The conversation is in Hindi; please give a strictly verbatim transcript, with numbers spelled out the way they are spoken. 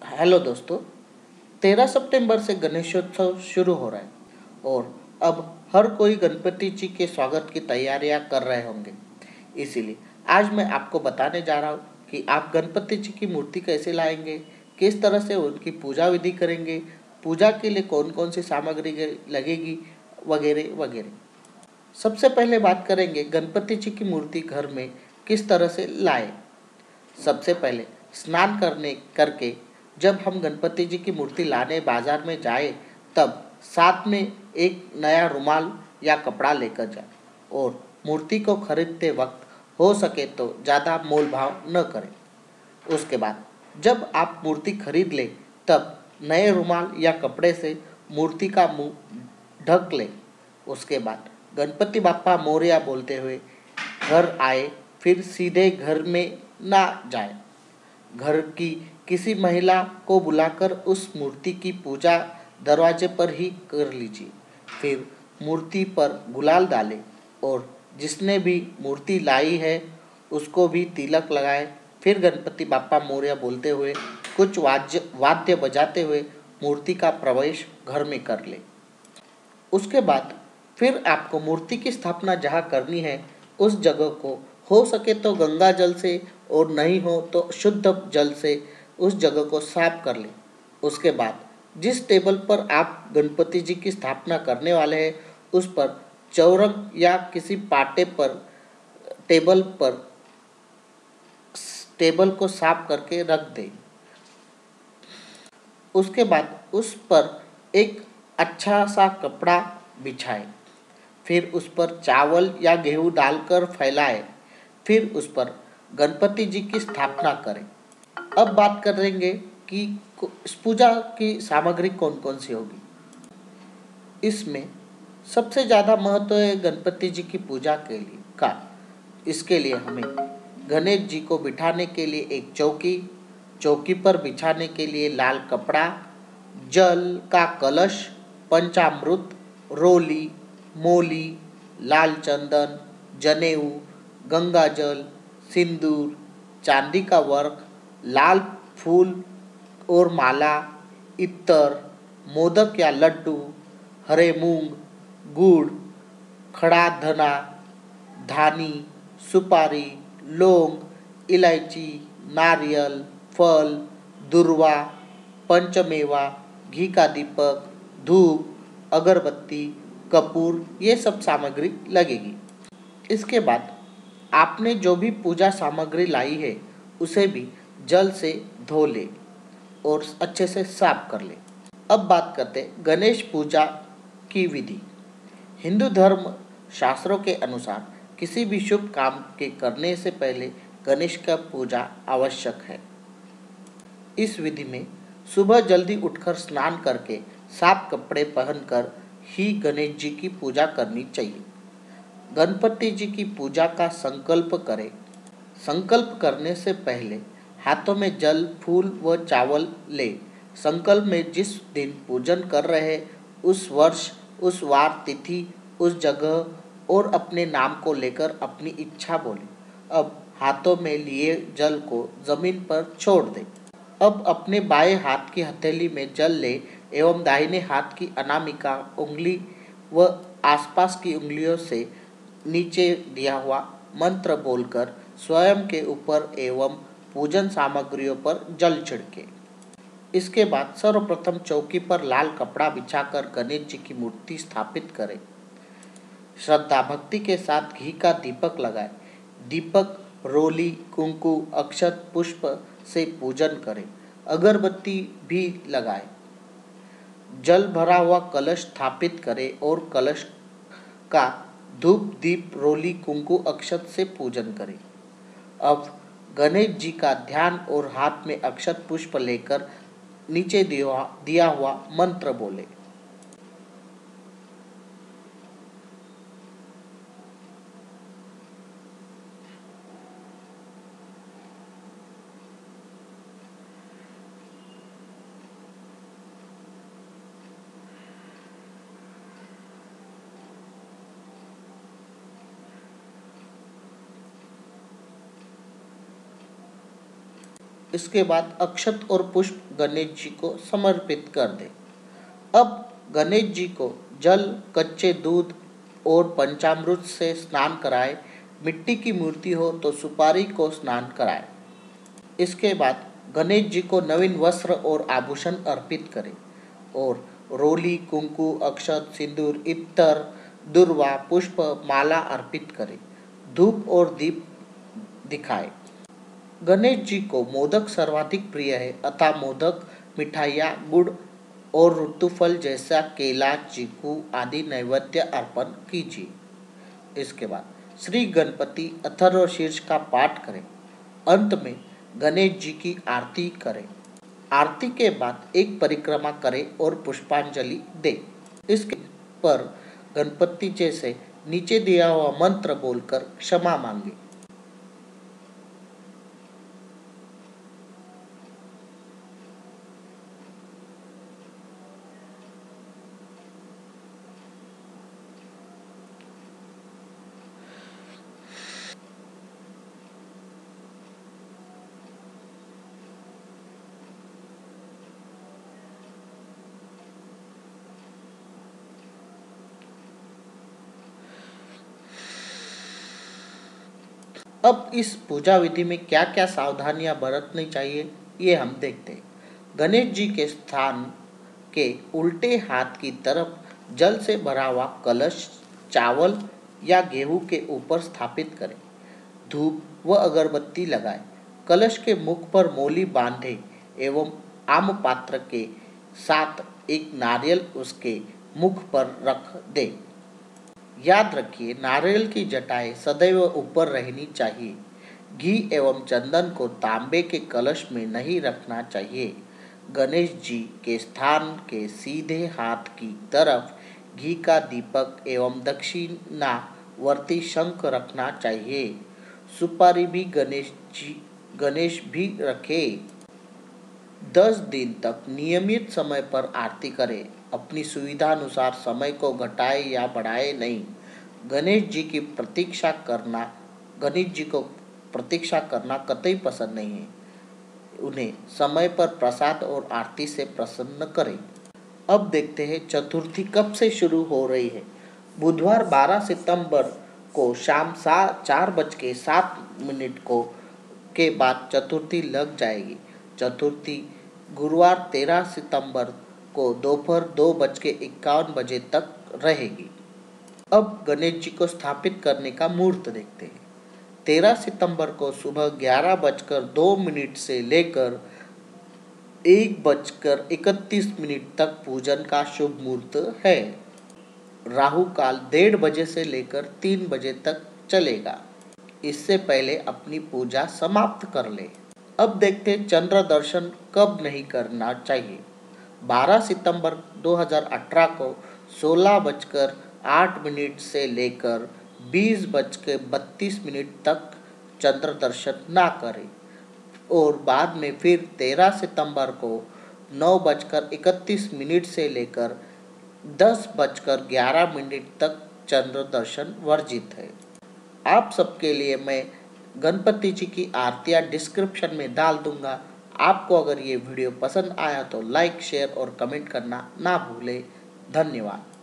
हेलो दोस्तों। तेरह सितंबर से गणेशोत्सव शुरू हो रहा है और अब हर कोई गणपति जी के स्वागत की तैयारियां कर रहे होंगे। इसीलिए आज मैं आपको बताने जा रहा हूँ कि आप गणपति जी की मूर्ति कैसे लाएंगे, किस तरह से उनकी पूजा विधि करेंगे, पूजा के लिए कौन कौन सी सामग्री लगेगी वगैरह वगैरह। सबसे पहले बात करेंगे गणपति जी की मूर्ति घर में किस तरह से लाएं। सबसे पहले स्नान करने करके जब हम गणपति जी की मूर्ति लाने बाजार में जाए तब साथ में एक नया रुमाल या कपड़ा लेकर जाए और मूर्ति को खरीदते वक्त हो सके तो ज़्यादा मोल भाव न करें। उसके बाद जब आप मूर्ति खरीद लें तब नए रुमाल या कपड़े से मूर्ति का मुंह ढक लें। उसके बाद गणपति बाप्पा मोरया बोलते हुए घर आए, फिर सीधे घर में ना जाए। घर की किसी महिला को बुलाकर उस मूर्ति की पूजा दरवाजे पर ही कर लीजिए। फिर मूर्ति पर गुलाल डालें और जिसने भी मूर्ति लाई है उसको भी तिलक लगाए। फिर गणपति बाप्पा मोरया बोलते हुए कुछ वाद्य वाद्य बजाते हुए मूर्ति का प्रवेश घर में कर ले। उसके बाद फिर आपको मूर्ति की स्थापना जहाँ करनी है उस जगह को हो सके तो गंगा जल से और नहीं हो तो शुद्ध जल से उस जगह को साफ कर लें। उसके बाद जिस टेबल पर आप गणपति जी की स्थापना करने वाले हैं उस पर चौरंग या किसी पाटे पर टेबल पर टेबल को साफ करके रख दें। उसके बाद उस पर एक अच्छा सा कपड़ा बिछाएं। फिर उस पर चावल या गेहूं डालकर फैलाएं। फिर उस पर गणपति जी की स्थापना करें। अब बात करेंगे कि इस पूजा की सामग्री कौन कौन सी होगी। इसमें सबसे ज़्यादा महत्व है गणपति जी की पूजा के लिए का। इसके लिए हमें गणेश जी को बिठाने के लिए एक चौकी, चौकी पर बिछाने के लिए लाल कपड़ा, जल का कलश, पंचामृत, रोली, मोली, लाल चंदन, जनेऊ, गंगाजल, सिंदूर, चांदी का वर्क, लाल फूल और माला, इत्तर, मोदक या लड्डू, हरे मूंग, गुड़, खड़ा धना, धानी, सुपारी, लौंग, इलायची, नारियल, फल, दुर्वा, पंचमेवा, घी का दीपक, धूप, अगरबत्ती, कपूर, ये सब सामग्री लगेगी। इसके बाद आपने जो भी पूजा सामग्री लाई है उसे भी जल से धो ले और अच्छे से साफ कर ले। अब बात करते हैं गणेश पूजा की विधि। हिंदू धर्म शास्त्रों के अनुसार किसी भी शुभ काम के करने से पहले गणेश का पूजा आवश्यक है। इस विधि में सुबह जल्दी उठकर स्नान करके साफ कपड़े पहनकर ही गणेश जी की पूजा करनी चाहिए। गणपति जी की पूजा का संकल्प करें। संकल्प करने से पहले हाथों में जल, फूल व चावल ले। संकल्प में जिस दिन पूजन कर रहे उस वर्ष, उस वार, तिथि, उस जगह और अपने नाम को लेकर अपनी इच्छा बोले। अब हाथों में लिए जल को जमीन पर छोड़ दें। अब अपने बाएं हाथ की हथेली में जल ले एवं दाहिने हाथ की अनामिका उंगली व आसपास की उंगलियों से नीचे दिया हुआ मंत्र बोलकर स्वयं के ऊपर एवं पूजन सामग्रियों पर जल छिड़के। इसके बाद सर्वप्रथम चौकी पर लाल कपड़ा बिछाकर गणेश जी की मूर्ति स्थापित करें। श्रद्धा भक्ति के साथ घी का दीपक लगाए। दीपक, रोली, कुंकु, अक्षत, पुष्प से पूजन करें। अगरबत्ती भी लगाए। जल भरा हुआ कलश स्थापित करें और कलश का धूप, दीप, रोली, कुंकु, अक्षत से पूजन करें। अब गणेश जी का ध्यान और हाथ में अक्षत पुष्प लेकर नीचे दिया दिया हुआ मंत्र बोले। इसके बाद अक्षत और पुष्प गणेश जी को समर्पित कर दें। अब गणेश जी को जल, कच्चे दूध और पंचामृत से स्नान कराए। मिट्टी की मूर्ति हो तो सुपारी को स्नान कराए। इसके बाद गणेश जी को नवीन वस्त्र और आभूषण अर्पित करें और रोली, कुंकु, अक्षत, सिंदूर, इत्तर, दुर्वा, पुष्प, माला अर्पित करें। धूप और दीप दिखाए। गणेश जी को मोदक सर्वाधिक प्रिय है, अतः मोदक, मिठाइयाँ, गुड़ और ऋतुफल जैसा केला, चीकू आदि नैवेद्य अर्पण कीजिए। इसके बाद श्री गणपति अथर्वशीर्ष का पाठ करें। अंत में गणेश जी की आरती करें। आरती के बाद एक परिक्रमा करें और पुष्पांजलि दें। इसके पर गणपति जैसे नीचे दिया हुआ मंत्र बोलकर क्षमा मांगे। अब इस पूजा विधि में क्या क्या सावधानियां बरतनी चाहिए, ये हम देखते हैं। गणेश जी के स्थान के उल्टे हाथ की तरफ जल से भरा हुआ कलश चावल या गेहूं के ऊपर स्थापित करें। धूप व अगरबत्ती लगाएं। कलश के मुख पर मोली बांधे एवं आम पात्र के साथ एक नारियल उसके मुख पर रख दें। याद रखिए, नारियल की जटाएं सदैव ऊपर रहनी चाहिए। घी एवं चंदन को तांबे के कलश में नहीं रखना चाहिए। गणेश जी के स्थान के सीधे हाथ की तरफ घी का दीपक एवं दक्षिणावर्ती शंख रखना चाहिए। सुपारी भी गणेश जी गणेश भी रखे। दस दिन तक नियमित समय पर आरती करें। अपनी सुविधा अनुसार समय को घटाए या बढ़ाए नहीं। गणेश जी की प्रतीक्षा करना गणेश जी को प्रतीक्षा करना कतई पसंद नहीं है। उन्हें समय पर प्रसाद और आरती से प्रसन्न करें। अब देखते हैं चतुर्थी कब से शुरू हो रही है। बुधवार बारह सितंबर को शाम सात चार बज के सात मिनट को के बाद चतुर्थी लग जाएगी। चतुर्थी गुरुवार तेरह सितंबर को दोपहर दो बज के इक्यावन बजे तक रहेगी। अब गणेश जी को स्थापित करने का मुहूर्त देखते हैं। तेरह सितंबर को सुबह ग्यारह बजकर दो मिनट से लेकर एक बजकर इकतीस मिनट तक पूजन का शुभ मुहूर्त है। राहु काल डेढ़ बजे से लेकर तीन बजे तक चलेगा। इससे पहले अपनी पूजा समाप्त कर ले। अब देखते हैं चंद्र दर्शन कब नहीं करना चाहिए। बारह सितंबर दो हज़ार अठारह को सोलह बजकर आठ मिनट से लेकर बीस बज के बत्तीस मिनट तक चंद्र दर्शन ना करें और बाद में फिर तेरह सितंबर को नौ बजकर इकतीस मिनट से लेकर दस बजकर ग्यारह मिनट तक चंद्र दर्शन वर्जित है। आप सबके लिए मैं गणपति जी की आरतियाँ डिस्क्रिप्शन में डाल दूंगा। आपको अगर ये वीडियो पसंद आया तो लाइक, शेयर और कमेंट करना ना भूलें। धन्यवाद।